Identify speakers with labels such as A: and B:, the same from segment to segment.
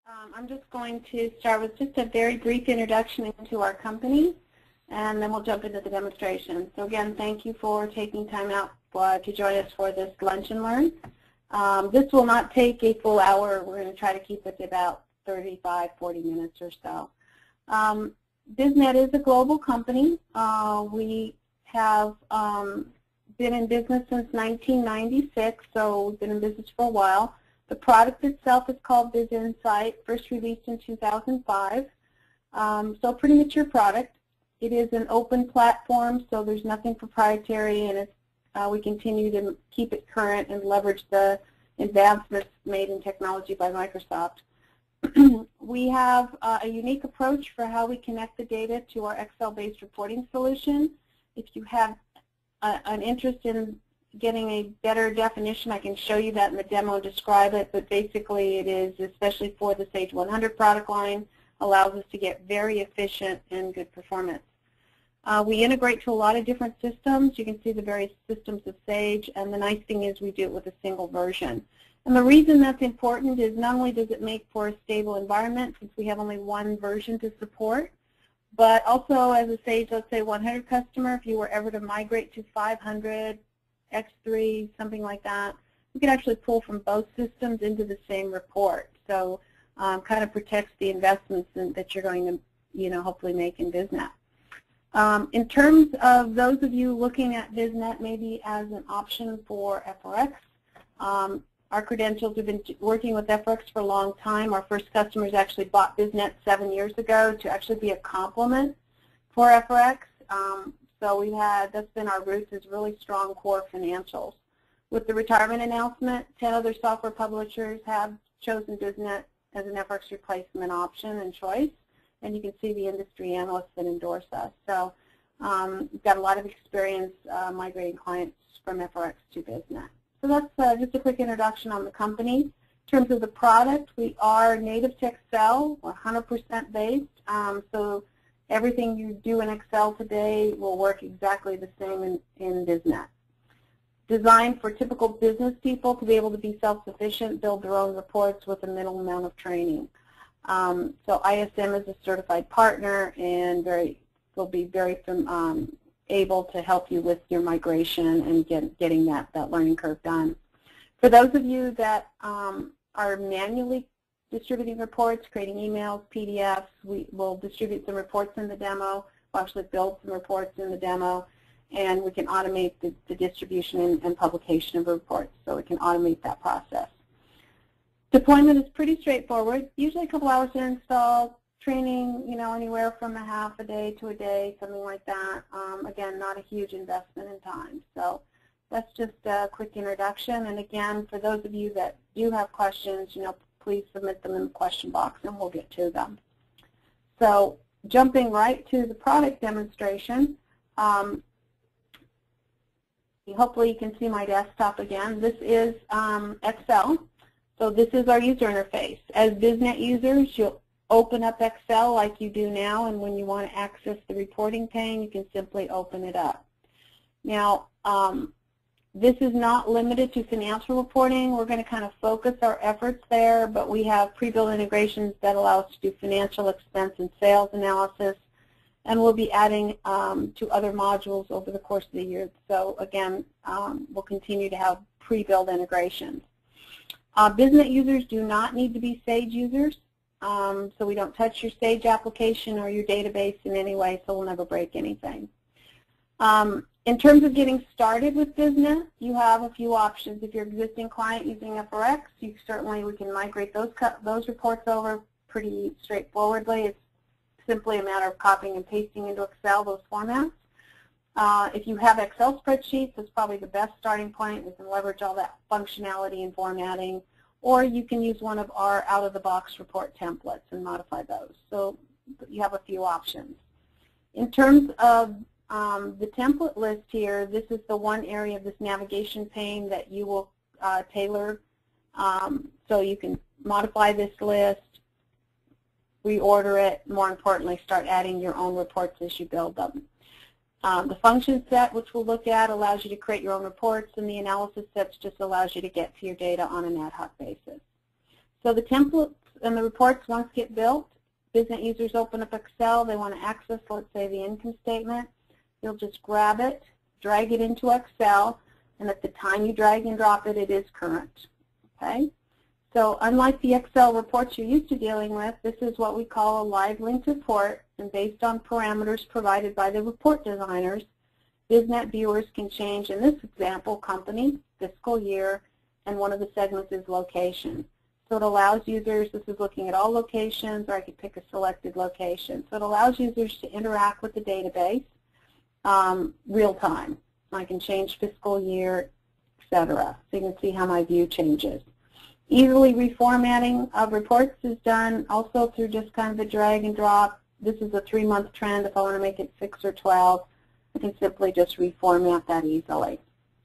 A: I'm just going to start with just a very brief introduction into our company, and then we'll jump into the demonstration. So again, thank you for taking time out to join us for this Lunch and Learn. This will not take a full hour. We're going to try to keep it to about 35, 40 minutes or so. BizNet is a global company. We have been in business since 1996, so we've been in business for a while. The product itself is called BizInsight, first released in 2005. So pretty mature product. It is an open platform, so there's nothing proprietary, and we continue to keep it current and leverage the advancements made in technology by Microsoft. We have a unique approach for how we connect the data to our Excel-based reporting solution. If you have an interest in getting a better definition, I can show you that in the demo and describe it, but basically it is, especially for the Sage 100 product line, allows us to get very efficient and good performance. We integrate to a lot of different systems. You can see the various systems of Sage, and the nice thing is we do it with a single version. And the reason that's important is not only does it make for a stable environment, since we have only one version to support, but also as a Sage, let's say 100 customer, if you were ever to migrate to 500, X3, something like that, you can actually pull from both systems into the same report. So kind of protects the investments that you're going to, hopefully make in BizNet. In terms of those of you looking at BizNet maybe as an option for FRX, our credentials have been working with FRX for a long time. Our first customers actually bought BizNet 7 years ago to actually be a complement for FRX. So that's been our roots, is really strong core financials. With the retirement announcement, 10 other software publishers have chosen BizNet as an FRX replacement option and choice, and you can see the industry analysts that endorse us. So we've got a lot of experience migrating clients from FRX to BizNet. So that's just a quick introduction on the company. In terms of the product, we are native to Excel, 100% based. So everything you do in Excel today will work exactly the same in BizNet. Designed for typical business people to be able to be self-sufficient, build their own reports with a minimal amount of training. So ISM is a certified partner and will be very able to help you with your migration and getting that learning curve done. For those of you that are manually distributing reports, creating emails, PDFs, we will distribute some reports in the demo. We'll actually build some reports in the demo, and we can automate the distribution and publication of reports, so we can automate that process. Deployment is pretty straightforward, usually a couple hours to install. Training, anywhere from a half a day to a day, something like that. Again, not a huge investment in time. So that's just a quick introduction. And again, for those of you that do have questions, please submit them in the question box and we'll get to them. So jumping right to the product demonstration, hopefully you can see my desktop again. This is Excel. So this is our user interface. As BizNet users, you'll open up Excel like you do now, and when you want to access the reporting pane, you can simply open it up. Now, this is not limited to financial reporting. We're going to kind of focus our efforts there, but we have pre-built integrations that allow us to do financial expense and sales analysis, and we'll be adding to other modules over the course of the year. So again, we'll continue to have pre-built integrations. BizNet users do not need to be Sage users. So we don't touch your Sage application or your database in any way, so we'll never break anything. In terms of getting started with BizNet, you have a few options. If you're an existing client using FRX, we can migrate those reports over pretty straightforwardly. It's simply a matter of copying and pasting into Excel those formats. If you have Excel spreadsheets, that's probably the best starting point. You can leverage all that functionality and formatting. Or you can use one of our out-of-the-box report templates and modify those. So you have a few options. In terms of the template list here, this is the one area of this navigation pane that you will tailor. So you can modify this list, reorder it, more importantly, start adding your own reports as you build them. The function set, which we'll look at, allows you to create your own reports, and the analysis sets just allows you to get to your data on an ad hoc basis. So the templates and the reports once get built, business users open up Excel, they want to access, let's say, the income statement. You'll just grab it, drag it into Excel, and at the time you drag and drop it, it is current. Okay? So unlike the Excel reports you're used to dealing with, this is what we call a live linked report, and based on parameters provided by the report designers, BizNet viewers can change, in this example, company, fiscal year, and one of the segments is location. So it allows users, this is looking at all locations, or I could pick a selected location. So it allows users to interact with the database real time. I can change fiscal year, etc. So you can see how my view changes. Easily reformatting of reports is done also through just kind of a drag and drop. This is a 3-month trend. If I want to make it 6 or 12, I can simply just reformat that easily.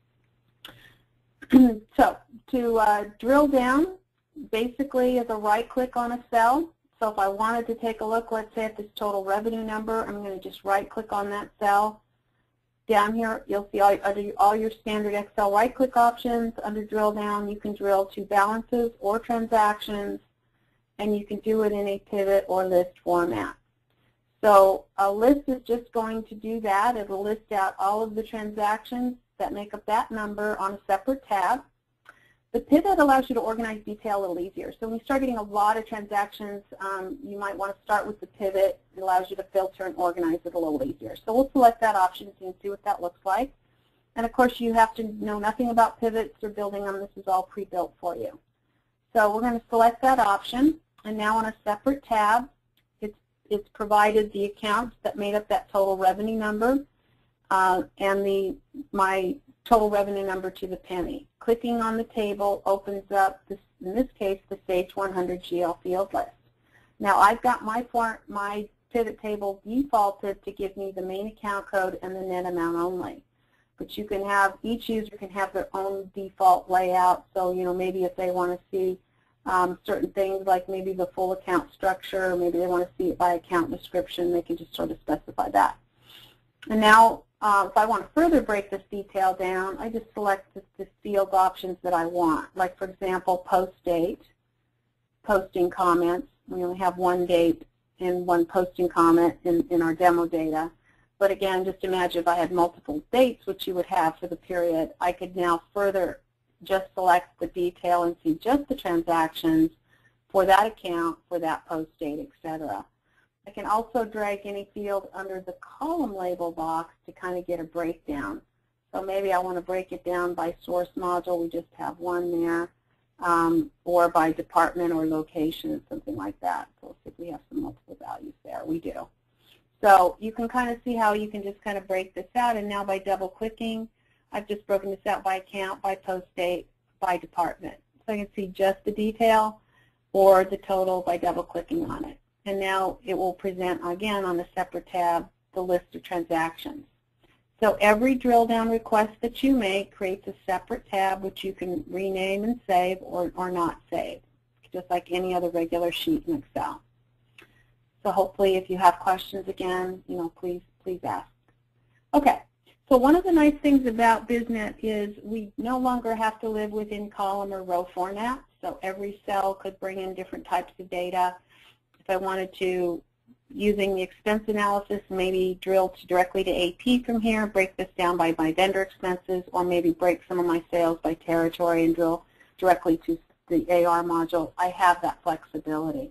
A: So to drill down, basically is a right-click on a cell. So if I wanted to take a look, let's say at this total revenue number, I'm going to just right-click on that cell. Down here, you'll see all your standard Excel right-click options. Under drill down, you can drill to balances or transactions, and you can do it in a pivot or list format. So a list is just going to do that. It will list out all of the transactions that make up that number on a separate tab. The pivot allows you to organize detail a little easier. So when you start getting a lot of transactions, you might want to start with the pivot. It allows you to filter and organize it a little easier. So we'll select that option so you can see what that looks like. And of course, you have to know nothing about pivots or building them. This is all pre-built for you. So we're going to select that option. And now on a separate tab, it's provided the accounts that made up that total revenue number and my total revenue number to the penny. Clicking on the table opens up, in this case, the Sage 100 GL field list. Now I've got my pivot table defaulted to give me the main account code and the net amount only. But you can have, each user can have their own default layout. So, you know, maybe if they want to see certain things like maybe the full account structure, or maybe they want to see it by account description, they can just sort of specify that. And now, if I want to further break this detail down, I just select the field options that I want. Like, for example, post date, posting comments. We only have one date and one posting comment in our demo data. But again, just imagine if I had multiple dates, which you would have for the period, I could now further just select the detail and see just the transactions for that account, for that post date, etc. I can also drag any field under the column label box to kind of get a breakdown. So maybe I want to break it down by source module. We just have one there, or by department or location, something like that. So let's see if we have some multiple values there. We do. So you can kind of see how you can just kind of break this out. And now by double-clicking, I've just broken this out by account, by post date, by department. So I can see just the detail or the total by double-clicking on it. And now it will present, again, on a separate tab, the list of transactions. So every drill down request that you make creates a separate tab which you can rename and save or not save, just like any other regular sheet in Excel. So hopefully if you have questions again, you know, please ask. Okay. So one of the nice things about BizNet is we no longer have to live within column or row format. So every cell could bring in different types of data. If I wanted to, using the expense analysis, maybe drill directly to AP from here, break this down by my vendor expenses, or maybe break some of my sales by territory and drill directly to the AR module, I have that flexibility.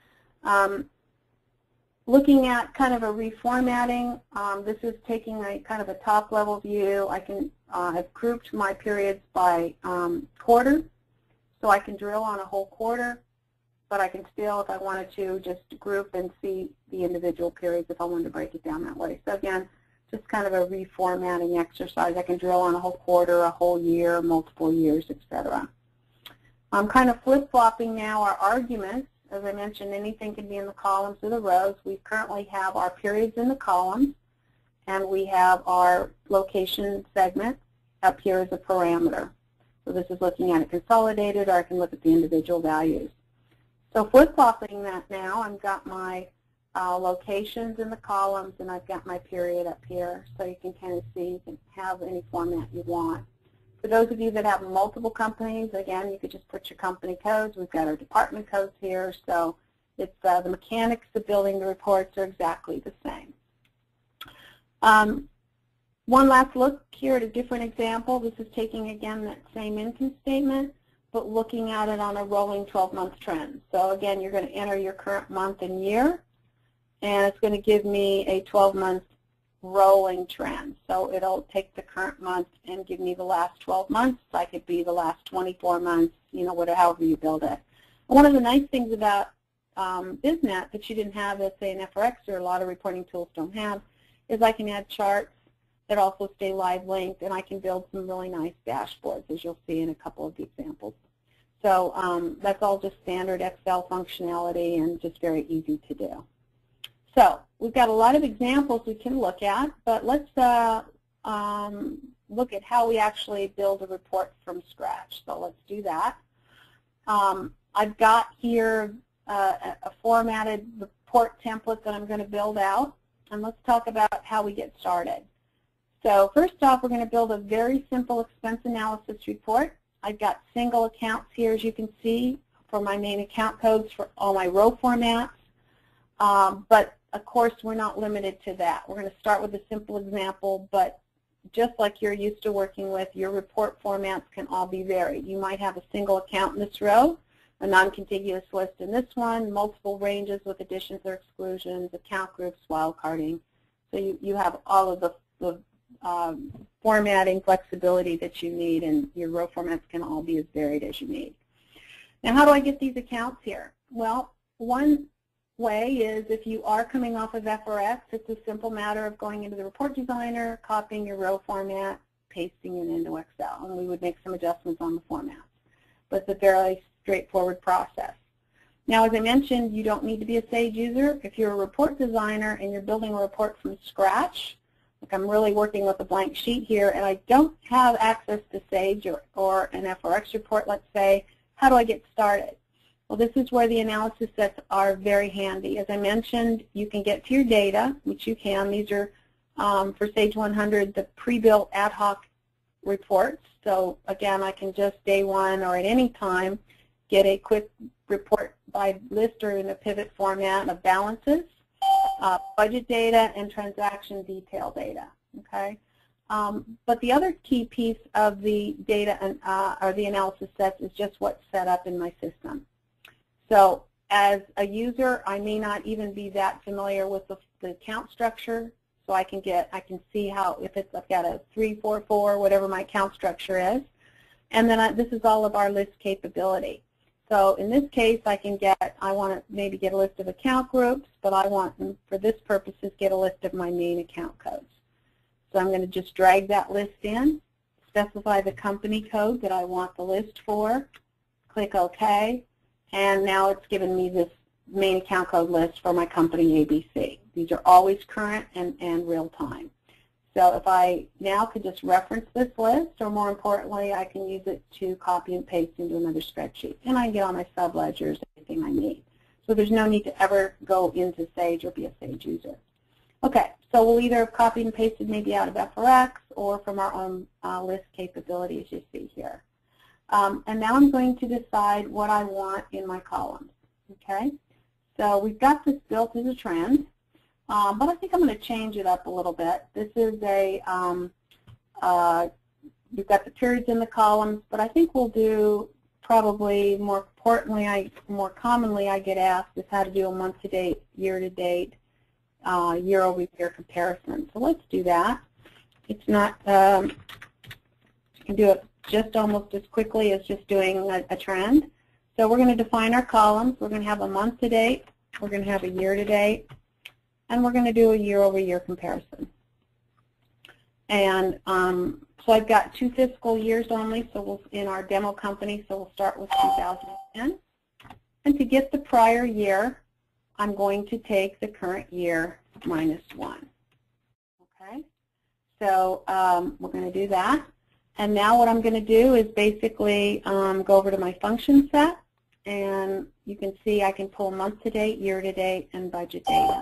A: Looking at kind of a reformatting, this is taking a kind of a top-level view. I can I've grouped my periods by quarter, so I can drill on a whole quarter. But I can still, if I wanted to, just group and see the individual periods if I wanted to break it down that way. So again, just kind of a reformatting exercise. I can drill on a whole quarter, a whole year, multiple years, etc. I'm kind of flip-flopping now our arguments. As I mentioned, anything can be in the columns or the rows. We currently have our periods in the columns, and we have our location segment up here as a parameter. So this is looking at it consolidated, or I can look at the individual values. So flip-flopping that now, I've got my locations in the columns, and I've got my period up here. So you can kind of see, you can have any format you want. For those of you that have multiple companies, again, you could just put your company codes. We've got our department codes here, so it's the mechanics of building the reports are exactly the same. One last look here at a different example. This is taking, again, that same income statement, but looking at it on a rolling 12-month trend. So again, you're going to enter your current month and year, and it's going to give me a 12-month rolling trend. So it'll take the current month and give me the last 12 months. Like it be the last 24 months, you know, whatever, however you build it. And one of the nice things about BizNet that you didn't have, let's say, in FRX, or a lot of reporting tools don't have, is I can add charts that also stay live linked, and I can build some really nice dashboards, as you'll see in a couple of the examples. So that's all just standard Excel functionality and just very easy to do. So we've got a lot of examples we can look at, but let's look at how we actually build a report from scratch. So let's do that. I've got here a formatted report template that I'm going to build out, and let's talk about how we get started. So first off, we're going to build a very simple expense analysis report. I've got single accounts here, as you can see, for my main account codes for all my row formats. But of course, we're not limited to that. We're going to start with a simple example, but just like you're used to working with, your report formats can all be varied. You might have a single account in this row, a non-contiguous list in this one, multiple ranges with additions or exclusions, account groups, wildcarding. So you have all of the formatting flexibility that you need, and your row formats can all be as varied as you need. Now, how do I get these accounts here? Well, one way is if you are coming off of FRX, it's a simple matter of going into the report designer, copying your row format, pasting it into Excel, and we would make some adjustments on the formats. But it's a fairly straightforward process. Now, as I mentioned, you don't need to be a Sage user. If you're a report designer and you're building a report from scratch, like I'm really working with a blank sheet here, and I don't have access to Sage or an FRX report, let's say, how do I get started? Well, this is where the analysis sets are very handy. As I mentioned, you can get to your data, which you can. These are, for Sage 100, the pre-built ad hoc reports. So again, I can just day one or at any time get a quick report by list or in a pivot format of balances, budget data, and transaction detail data. Okay, but the other key piece of the data and or the analysis sets is just what's set up in my system. So as a user, I may not even be that familiar with the account structure. So I can see how, if it's, I've got a 344, whatever my account structure is, and then this is all of our list capability. So in this case, I want to maybe get a list of account groups, but I want, for this purposes, get a list of my main account codes. So I'm going to just drag that list in, specify the company code that I want the list for, click OK, and now it's given me this main account code list for my company ABC. These are always current and real time. So if I now could just reference this list, or more importantly, I can use it to copy and paste into another spreadsheet. And I can get all my sub-ledgers, everything I need. So there's no need to ever go into Sage or be a Sage user. Okay, so we'll either have copied and pasted maybe out of FRX or from our own list capability, as you see here. And now I'm going to decide what I want in my columns. Okay, so we've got this built as a trend. But I think I'm going to change it up a little bit. This is a, we've got the periods in the columns, but I think we'll do probably more importantly, more commonly I get asked is how to do a month-to-date, year-to-date, year-over-year comparison. So let's do that. It's not, you can do it just almost as quickly as just doing a trend. So we're going to define our columns. We're going to have a month-to-date, we're going to have a year-to-date, and we're going to do a year-over-year comparison. And so I've got 2 fiscal years only, so we'll, in our demo company, so we'll start with 2010. And to get the prior year, I'm going to take the current year minus 1. Okay, so we're going to do that. And now what I'm going to do is basically go over to my function set, and you can see I can pull month-to-date, year-to-date, and budget data.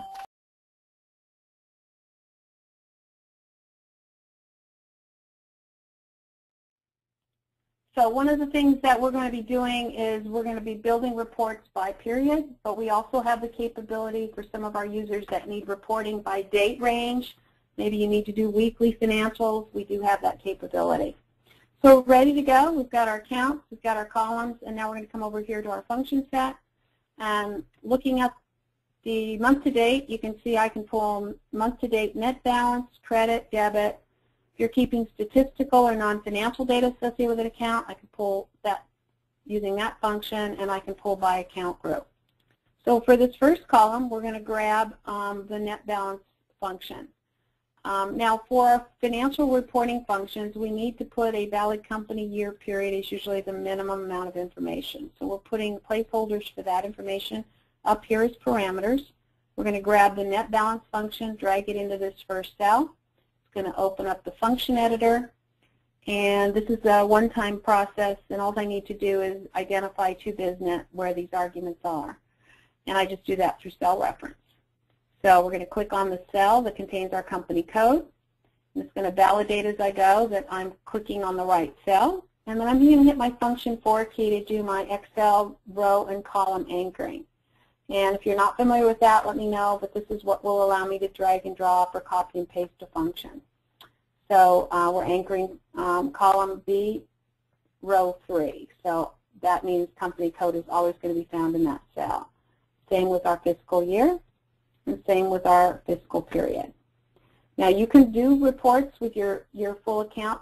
A: So one of the things that we're going to be doing is we're going to be building reports by period, but we also have the capability for some of our users that need reporting by date range. Maybe you need to do weekly financials. We do have that capability. So we're ready to go. We've got our accounts, we've got our columns, and now we're going to come over here to our function set. And looking at the month-to-date, you can see I can pull month-to-date net balance, credit, debit. If you're keeping statistical or non-financial data associated with an account, I can pull that using that function, and I can pull by account group. So for this first column, we're going to grab the net balance function. Now for financial reporting functions, we need to put a valid company year period is usually the minimum amount of information. So we're putting placeholders for that information up here as parameters. We're going to grab the net balance function, drag it into this first cell. Going to open up the function editor, and this is a one-time process, and all I need to do is identify to BizNet where these arguments are, and I just do that through cell reference. So we're going to click on the cell that contains our company code, and it's going to validate as I go that I'm clicking on the right cell, and then I'm going to hit my function 4 key to do my Excel row and column anchoring. And if you're not familiar with that, let me know, but this is what will allow me to drag and drop or copy and paste a function. So we're anchoring column B, row 3. So that means company code is always going to be found in that cell. Same with our fiscal year, and same with our fiscal period. Now you can do reports with your full account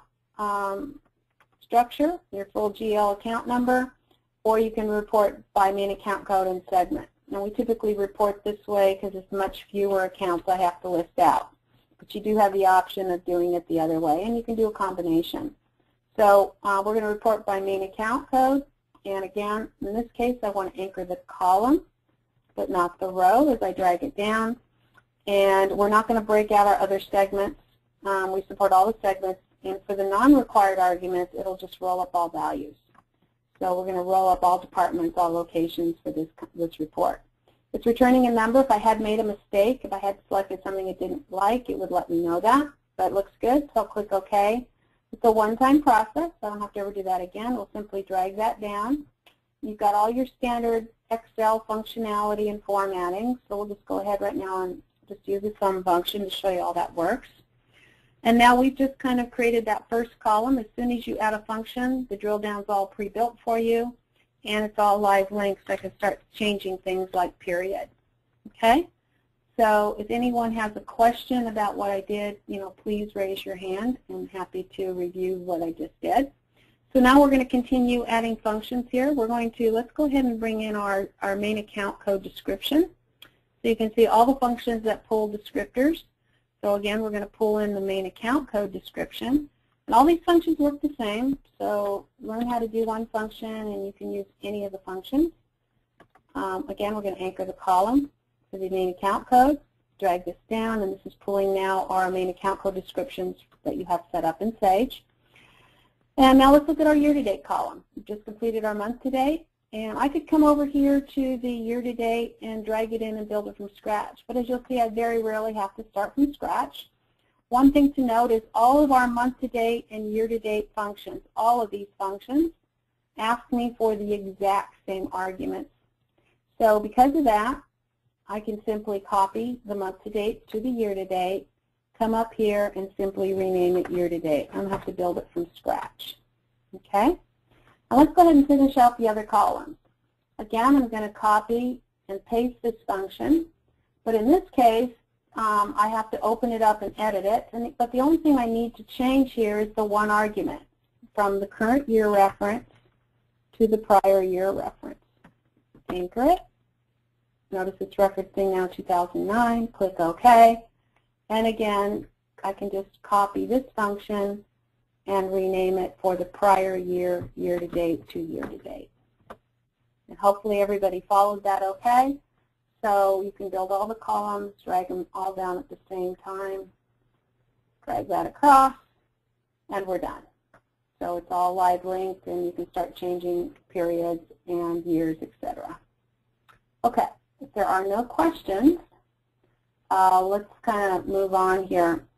A: structure, your full GL account number, or you can report by main account code and segment. Now we typically report this way because it's much fewer accounts I have to list out. But you do have the option of doing it the other way, and you can do a combination. So we're going to report by main account code, and again, in this case, I want to anchor the column, but not the row as I drag it down. And we're not going to break out our other segments. We support all the segments, and for the non-required arguments, it'll just roll up all values. So we're going to roll up all departments, all locations for this report. It's returning a number. If I had made a mistake, if I had selected something it didn't like, it would let me know that. But it looks good, so I'll click OK. It's a one-time process, so I don't have to ever do that again. We'll simply drag that down. You've got all your standard Excel functionality and formatting, so we'll just go ahead right now and just use the sum function to show you all that works. And now we've just kind of created that first column. As soon as you add a function, the drill down is all pre-built for you, and it's all live links. I can start changing things like period. Okay? So if anyone has a question about what I did, please raise your hand. I'm happy to review what I just did. So now we're going to continue adding functions here. Let's go ahead and bring in our main account code description. So you can see all the functions that pull descriptors. So again, we're going to pull in the main account code description. And all these functions work the same. So learn how to do one function, and you can use any of the functions. Again, we're going to anchor the column for the main account code. Drag this down, and this is pulling now our main account code descriptions that you have set up in Sage. And now let's look at our year-to-date column. We've just completed our month-to-date. And I could come over here to the year-to-date and drag it in and build it from scratch. But as you'll see, I very rarely have to start from scratch. One thing to note is all of our month-to-date and year-to-date functions, all of these functions, ask me for the exact same arguments. So because of that, I can simply copy the month-to-date to the year-to-date, come up here and simply rename it year-to-date. I don't have to build it from scratch. Okay? Now let's go ahead and finish out the other columns. Again, I'm going to copy and paste this function, but in this case, I have to open it up and edit it. But the only thing I need to change here is the one argument from the current year reference to the prior year reference. Anchor it. Notice it's referencing now 2009. Click OK. And again, I can just copy this function and rename it for the prior year, year-to-date to year-to-date. And hopefully everybody followed that okay. So you can build all the columns, drag them all down at the same time, drag that across, and we're done. So it's all live linked, and you can start changing periods and years, etc. Okay, if there are no questions, let's kind of move on here.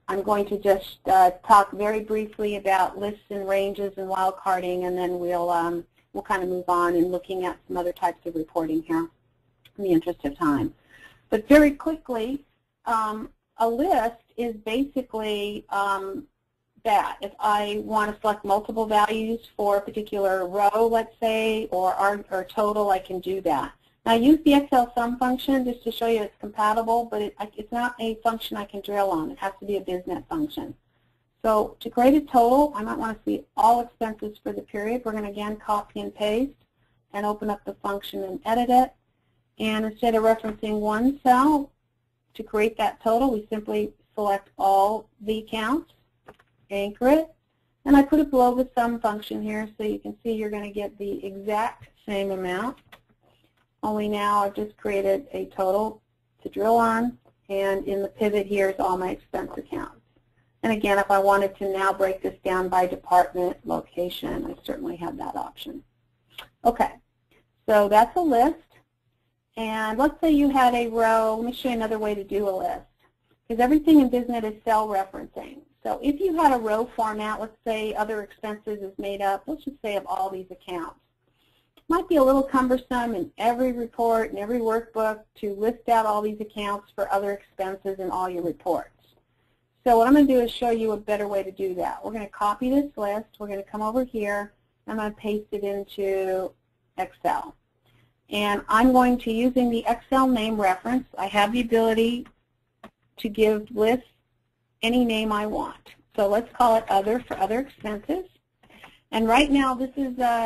A: I'm going to just talk very briefly about lists and ranges and wildcarding, and then we'll kind of move on and looking at some other types of reporting here in the interest of time. But very quickly, a list is basically that. If I want to select multiple values for a particular row, let's say, or total, I can do that. Now, I use the Excel sum function just to show you it's compatible, but it's not a function I can drill on. It has to be a BizNet function. So to create a total, I might want to see all expenses for the period. We're going to, again, copy and paste and open up the function and edit it. And instead of referencing one cell to create that total, we simply select all the accounts, anchor it, and I put it below the sum function here so you can see you're going to get the exact same amount. Only now I've just created a total to drill on, and in the pivot here is all my expense accounts. And again, if I wanted to now break this down by department, location, I certainly have that option. Okay, so that's a list. And let's say you had a row. Let me show you another way to do a list, because everything in BizNet is cell referencing. So if you had a row format, let's say other expenses is made up, let's just say of all these accounts. Might be a little cumbersome in every report and every workbook to list out all these accounts for other expenses in all your reports. So what I'm going to do is show you a better way to do that. We're going to copy this list. We're going to come over here. I'm going to paste it into Excel. And I'm going to, using the Excel name reference, I have the ability to give lists any name I want. So let's call it Other for other expenses. And right now this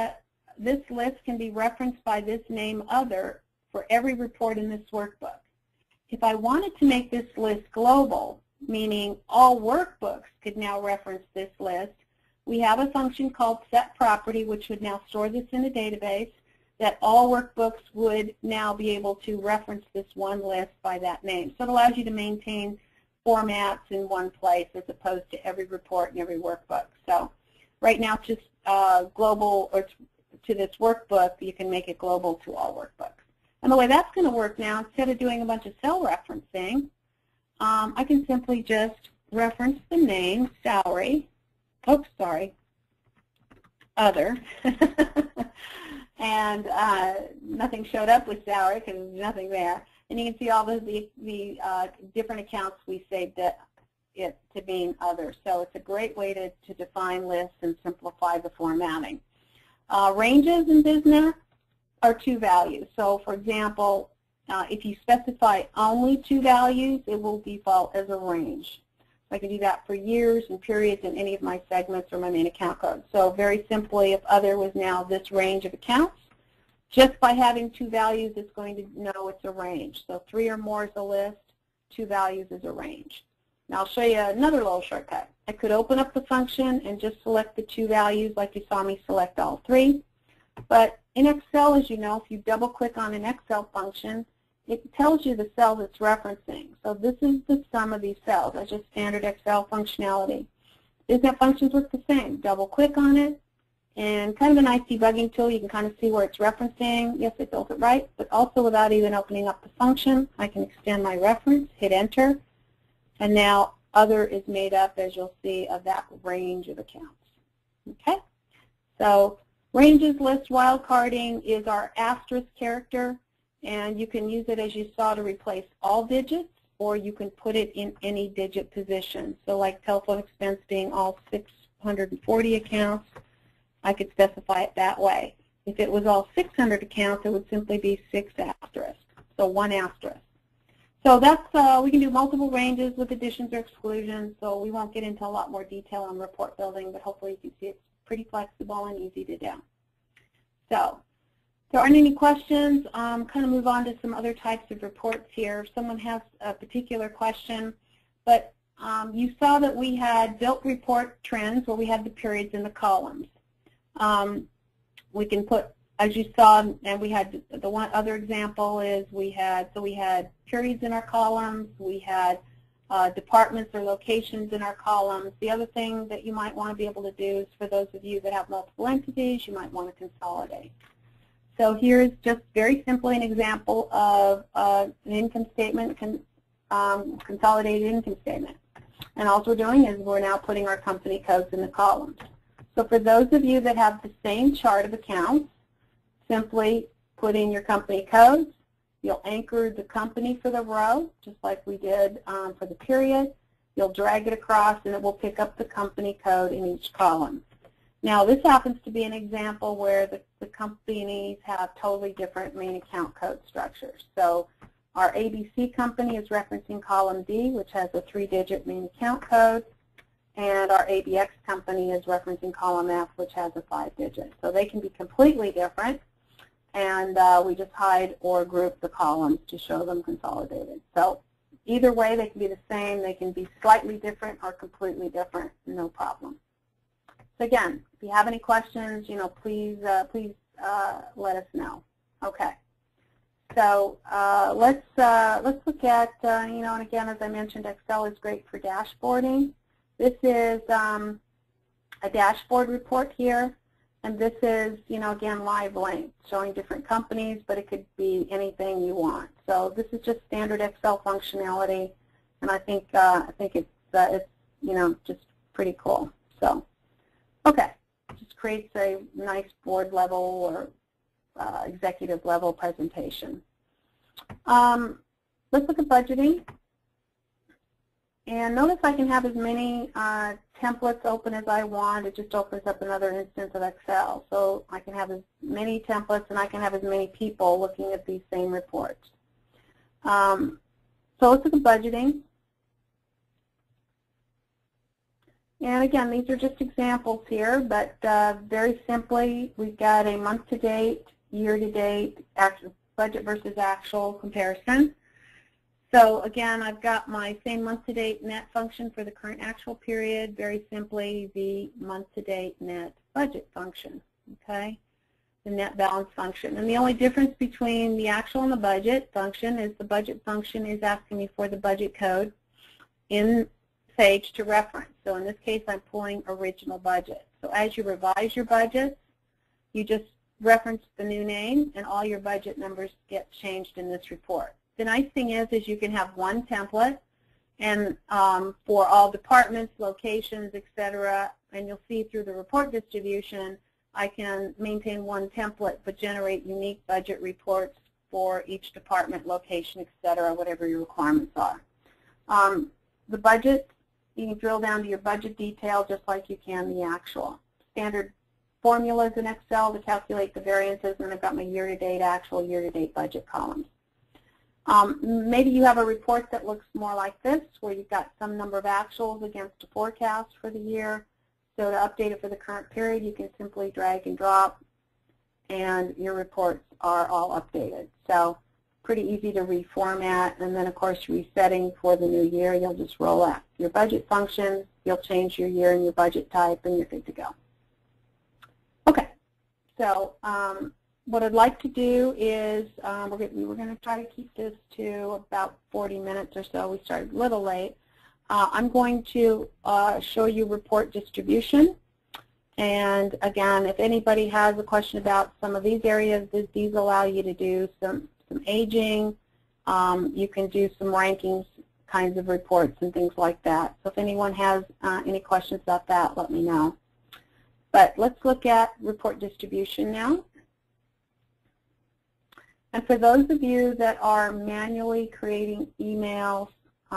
A: list can be referenced by this name Other for every report in this workbook. If I wanted to make this list global, meaning all workbooks could now reference this list, we have a function called setProperty, which would now store this in a database, that all workbooks would now be able to reference this one list by that name. So it allows you to maintain formats in one place as opposed to every report and every workbook. So right now it's just global, or to this workbook, you can make it global to all workbooks. And the way that's going to work now, instead of doing a bunch of cell referencing, I can simply just reference the name, salary, other, and nothing showed up with salary because there's nothing there. And you can see all the different accounts we saved it to being other. So it's a great way to define lists and simplify the formatting. Ranges in BizNet are two values. So for example, if you specify only two values, it will default as a range. I can do that for years and periods in any of my segments or my main account code. So very simply, if other was now this range of accounts, just by having two values, it's going to know it's a range. So 3 or more is a list, 2 values is a range. Now I'll show you another little shortcut. I could open up the function and just select the 2 values like you saw me select all 3. But in Excel, as you know, if you double click on an Excel function, it tells you the cell it's referencing. So this is the sum of these cells. That's just standard Excel functionality. BizNet functions work the same. Double click on it, and kind of a nice debugging tool. You can kind of see where it's referencing. Yes, it does it right, but also without even opening up the function, I can extend my reference, hit enter, and now other is made up, as you'll see, of that range of accounts. Okay? So ranges, list, wildcarding is our asterisk character. And you can use it, as you saw, to replace all digits, or you can put it in any digit position. So like telephone expense being all 640 accounts, I could specify it that way. If it was all 600 accounts, it would simply be 6 asterisks, so 1 asterisk. So that's, we can do multiple ranges with additions or exclusions, so we won't get into a lot more detail on report building, but hopefully you can see it's pretty flexible and easy to do. So if there aren't any questions, kind of move on to some other types of reports here. If someone has a particular question, but you saw that we had built report trends where we had the periods in the columns. We can put, as you saw, and we had the one other example is we had periods in our columns, we had departments or locations in our columns. The other thing that you might want to be able to do is, for those of you that have multiple entities, you might want to consolidate. So here's just very simply an example of an income statement, consolidated income statement. And all we're doing is we're now putting our company codes in the columns. So for those of you that have the same chart of accounts, simply put in your company codes. You'll anchor the company for the row, just like we did for the period. You'll drag it across, and it will pick up the company code in each column. Now, this happens to be an example where the companies have totally different main account code structures. So our ABC company is referencing column D, which has a 3-digit main account code, and our ABX company is referencing column F, which has a 5-digit. So they can be completely different, and we just hide or group the columns to show them consolidated. So either way, they can be the same. They can be slightly different or completely different, no problem. So again, if you have any questions, please let us know. Okay. So let's look at, and again, as I mentioned, Excel is great for dashboarding. This is a dashboard report here, and this is, again, live link showing different companies, but it could be anything you want. So this is just standard Excel functionality, and I think it's just pretty cool. So. Okay, just creates a nice board level or executive level presentation. Let's look at budgeting. And notice I can have as many templates open as I want. It just opens up another instance of Excel. So I can have as many templates and I can have as many people looking at these same reports. So let's look at budgeting. And again, these are just examples here, but very simply, we've got a month-to-date, year-to-date, budget versus actual comparison. So again, I've got my same month-to-date net function for the current actual period, very simply the month-to-date net budget function, okay, the net balance function. And the only difference between the actual and the budget function is the budget function is asking me for the budget code in Sage to reference. So in this case, I'm pulling original budget. So as you revise your budgets, you just reference the new name, and all your budget numbers get changed in this report. The nice thing is you can have one template, and for all departments, locations, etc. And you'll see through the report distribution, I can maintain one template but generate unique budget reports for each department, location, etc. Whatever your requirements are. The budget. You can drill down to your budget detail just like you can the actual. Standard formulas in Excel to calculate the variances, and I've got my year-to-date actual, year-to-date budget columns. Maybe you have a report that looks more like this, where you've got some number of actuals against a forecast for the year. So to update it for the current period, you can simply drag and drop, and your reports are all updated. So pretty easy to reformat, and then of course resetting for the new year, you'll just roll out your budget functions, you'll change your year and your budget type, and you're good to go. Okay, so what I'd like to do is we're going to try to keep this to about 40 minutes or so. We started a little late. I'm going to show you report distribution. And again, if anybody has a question about some of these areas, these allow you to do some aging. You can do some rankings kinds of reports and things like that. So if anyone has any questions about that, let me know. But let's look at report distribution now. And for those of you that are manually creating emails,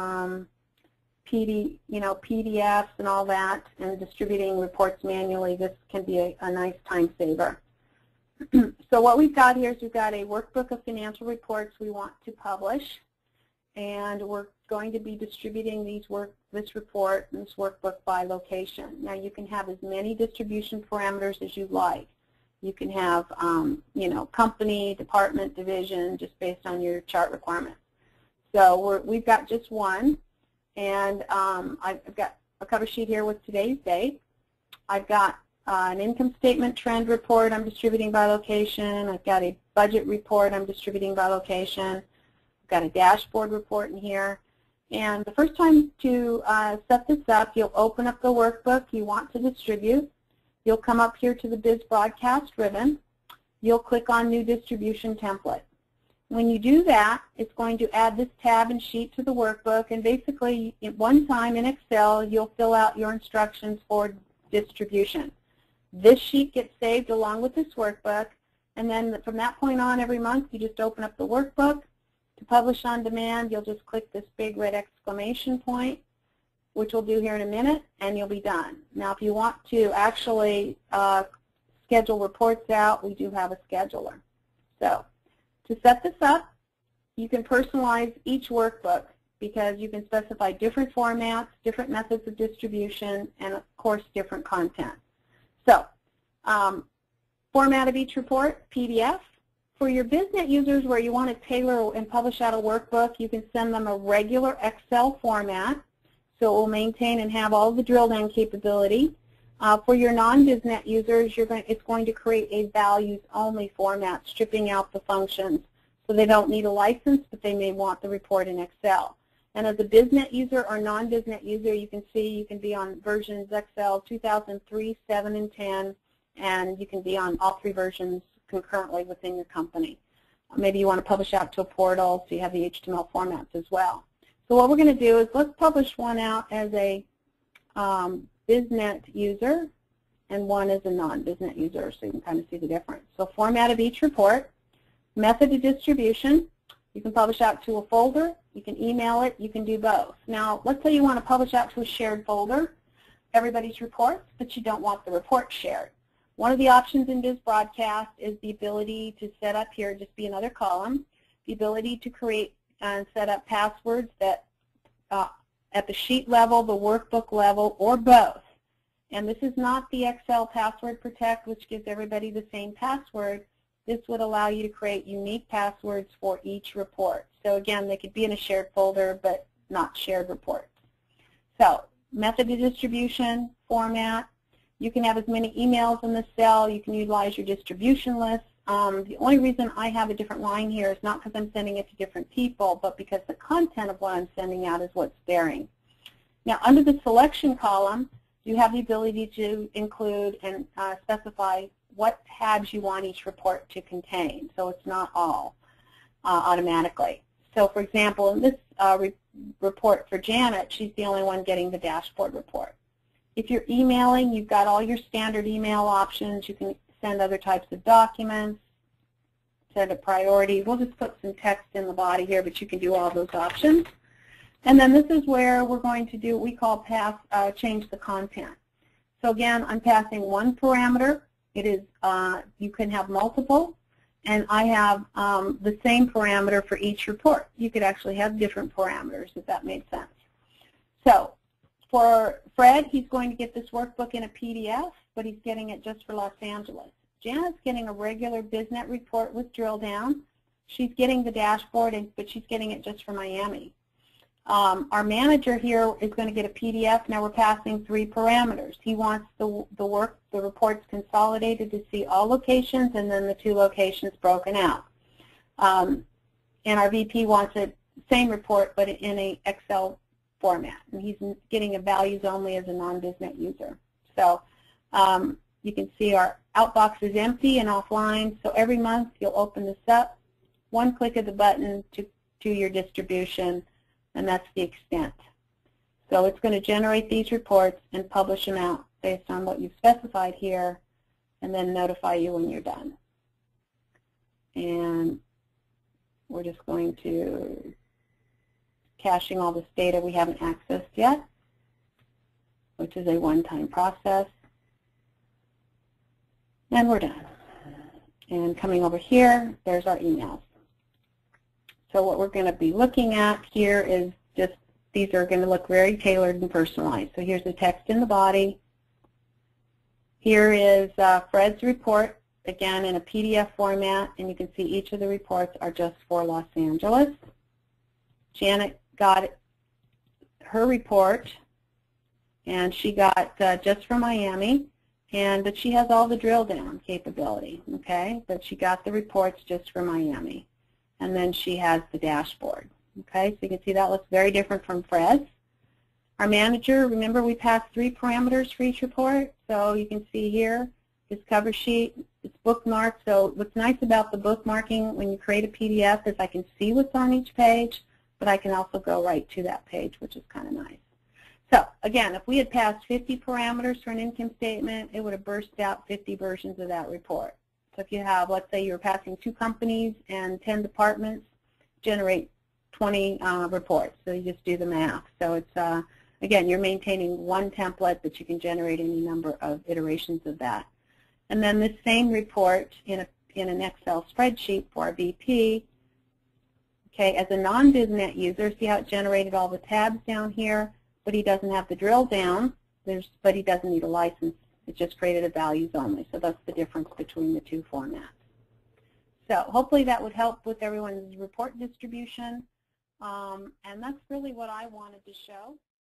A: PDFs and all that, and distributing reports manually, this can be a nice time saver. So what we've got here is we've got a workbook of financial reports we want to publish, and we're going to be distributing this report and this workbook by location. Now you can have as many distribution parameters as you like. You can have, company, department, division, just based on your chart requirements. So we've got just one, and I've got a cover sheet here with today's date. I've got an income statement trend report I'm distributing by location. I've got a budget report I'm distributing by location. I've got a dashboard report in here. And the first time to set this up, you'll open up the workbook you want to distribute. You'll come up here to the Biz Broadcast ribbon. You'll click on New Distribution Template. When you do that, it's going to add this tab and sheet to the workbook, and basically at one time in Excel you'll fill out your instructions for distribution. This sheet gets saved along with this workbook, and then from that point on every month you just open up the workbook. To publish on demand, you'll just click this big red exclamation point, which we'll do here in a minute, and you'll be done. Now if you want to actually schedule reports out, we do have a scheduler. So to set this up, you can personalize each workbook because you can specify different formats, different methods of distribution, and of course different content. So format of each report, PDF. For your BizNet users where you want to tailor and publish out a workbook, you can send them a regular Excel format, so it will maintain and have all the drill down capability. For your non-BizNet users, it's going to create a values-only format, stripping out the functions. So they don't need a license, but they may want the report in Excel. And as a BizNet user or non-BizNet user, you can see you can be on versions Excel 2003, 7, and 10, and you can be on all three versions concurrently within your company. Maybe you want to publish out to a portal, so you have the HTML formats as well. So what we're going to do is let's publish one out as a BizNet user and one as a non-BizNet user, so you can kind of see the difference. So format of each report, method of distribution, you can publish out to a folder, you can email it, you can do both. Now let's say you want to publish out to a shared folder, everybody's reports, but you don't want the report shared. One of the options in BizBroadcast is the ability to set up here, just be another column, the ability to create and set up passwords that at the sheet level, the workbook level, or both. And this is not the Excel Password Protect, which gives everybody the same password. This would allow you to create unique passwords for each report. So again, they could be in a shared folder, but not shared reports. So method of distribution, format. You can have as many emails in the cell. You can utilize your distribution list. The only reason I have a different line here is not because I'm sending it to different people, but because the content of what I'm sending out is what's varying. Now, under the selection column, you have the ability to include and specify what tabs you want each report to contain, so it's not all automatically. So, for example, in this report for Janet, she's the only one getting the dashboard report. If you're emailing, you've got all your standard email options. You can send other types of documents, set a priority. We'll just put some text in the body here, but you can do all those options. And then this is where we're going to do what we call change the content. So again, I'm passing one parameter. It is you can have multiple, and I have the same parameter for each report. You could actually have different parameters if that made sense. So for Fred, he's going to get this workbook in a PDF, but he's getting it just for Los Angeles. Janet's getting a regular BizNet report with drill down. She's getting the dashboard, but she's getting it just for Miami. Our manager here is going to get a PDF. Now we're passing 3 parameters. He wants the reports consolidated to see all locations, and then the 2 locations broken out. And our VP wants the same report, but in a Excel format. And he's getting a values only as a non-BizNet user. So you can see our outbox is empty and offline. So every month you'll open this up, one click of the button to your distribution, and that's the extent. So it's going to generate these reports and publish them out based on what you've specified here, and then notify you when you're done. And we're just going to caching all this data we haven't accessed yet, which is a one-time process. And we're done. And coming over here, there's our emails. So what we're going to be looking at here is just, these are going to look very tailored and personalized. So here's the text in the body. Here is Fred's report, again in a PDF format, and you can see each of the reports are just for Los Angeles. Janet got her report, and she got just for Miami, but she has all the drill down capability, okay? But she got the reports just for Miami. And then she has the dashboard. Okay, so you can see that looks very different from Fred's. Our manager, remember we passed 3 parameters for each report. So you can see here, this cover sheet, It's bookmarked, so what's nice about the bookmarking when you create a PDF is I can see what's on each page, but I can also go right to that page, which is kind of nice. So again, if we had passed 50 parameters for an income statement, it would have burst out 50 versions of that report. So if you have, let's say you're passing 2 companies and 10 departments, generate 20 reports. So you just do the math. So it's, again, you're maintaining one template, but you can generate any number of iterations of that. And then this same report in an Excel spreadsheet for a VP, okay, as a non-BizNet user, see how it generated all the tabs down here, but he doesn't have the drill down, but he doesn't need a license. It just created a values only. So that's the difference between the 2 formats. So hopefully that would help with everyone's report distribution. And that's really what I wanted to show.